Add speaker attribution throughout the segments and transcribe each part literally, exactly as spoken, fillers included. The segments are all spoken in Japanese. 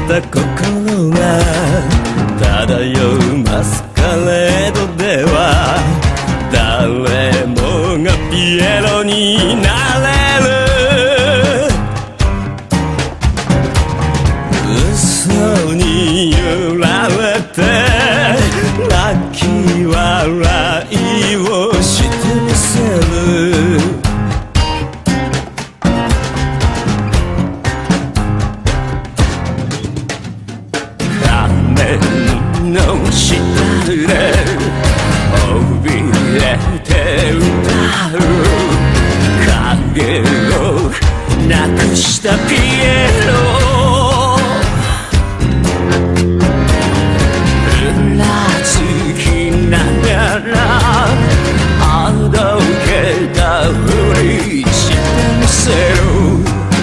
Speaker 1: た心が漂うマスカレードでは誰もがピエロになれる。嘘に揺られて泣き笑いをしてみせる。仮面の下で怯えて歌う影をなくしたピエロ。うらつきながらあどけたふりしてみせる。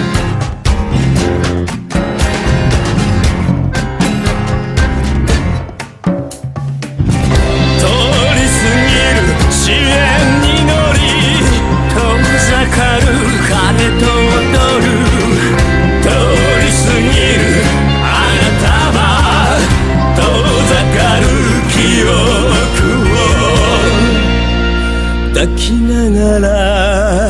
Speaker 1: 支援に乗り遠ざかる羽と踊る。通り過ぎるあなたは遠ざかる記憶を抱きながら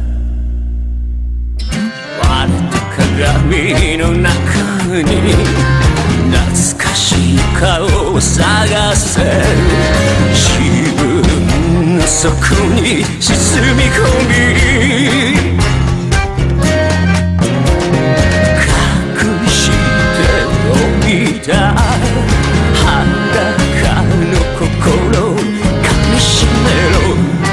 Speaker 1: 割れた鏡の中に懐かしい顔を探せ。自分の底に沈み込み隠しておいた裸の心をかみしめろ。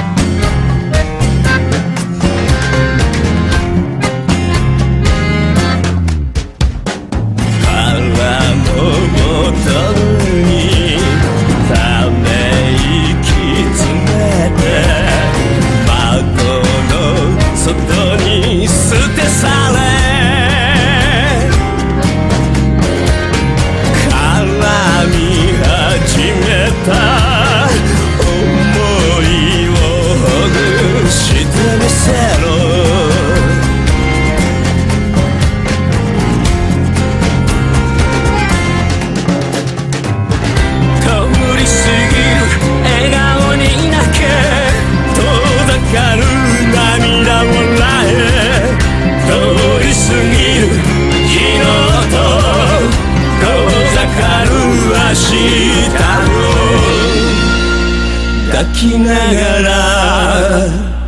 Speaker 1: 外に捨て去れ絡み始めた想いをほぐしてみせろ。通り過ぎる笑顔に泣け遠ざかる涙をらえ通り過ぎる昨日と遠ざかる明日を抱きながら